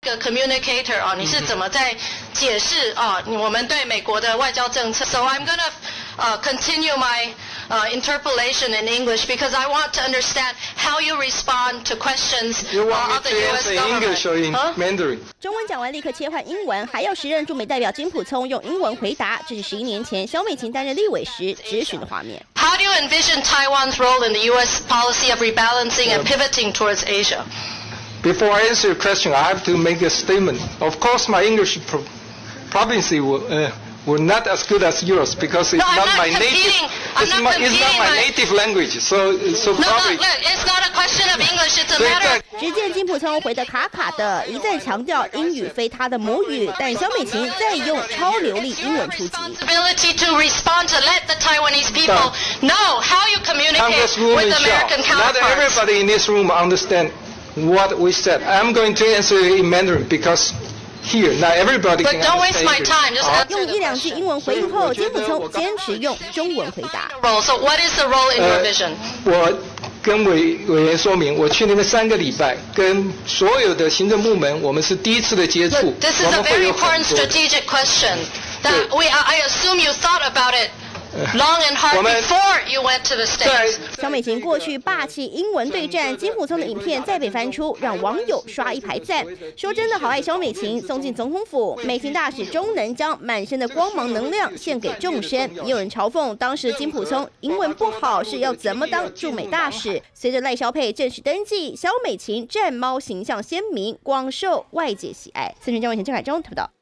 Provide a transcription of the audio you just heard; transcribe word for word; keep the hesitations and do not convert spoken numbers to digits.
个 communicator 啊，你是怎么在解释啊我们对美国的外交政策 ？So I'm gonna uh, continue my uh, interpolation in English because I want to understand how you respond to questions you want uh, of the me to U S answer in English or in government. Mandarin? 中文讲完立刻切换英文，还要时任驻美代表金溥聪用英文回答。这是十一年前萧美琴担任立委时质询的画面。 How do you envision Taiwan's role in the U S policy of rebalancing and pivoting towards Asia? Before I answer your question, I have to make a statement. Of course, my English pro proficiency will, uh, were not as good as yours because it's no, not, not my native. I'm It's, not my, it's not my my... native language. So, so no, probably. No, look, it's not a question of English. It's a matter. 只见金溥聪回得卡卡的，一再强调英语非他的母语，但萧美琴再用超流利英文出击。 Responsibility to respond to let the Taiwanese people know how you communicate with American counterparts. Not everybody in this room understand what we said. I'm going to answer in Mandarin because here, not everybody But can don't waste my understand time. Just answer 用一两句英文回应后，金溥聪坚持用中文回答。 So what is the role in your vision? 我跟委委员说明，我去那边三个礼拜，跟所有的行政部门，我们是第一次的接触。 This is a very important strategic question that we, I assume you thought about it long and hard before you went to the States. 萧美琴过去霸气英文对战，金溥聪的影片再被翻出，让网友刷一排赞。说真的好爱萧美琴，送进总统府，美琴大使终能将满身的光芒能量献给众生。也有人嘲讽当时金溥聪英文不好是要怎么当驻美大使。随着赖萧配正式登记，萧美琴战猫形象鲜明，广受外界喜爱。四川张伟贤、郑海中特报道。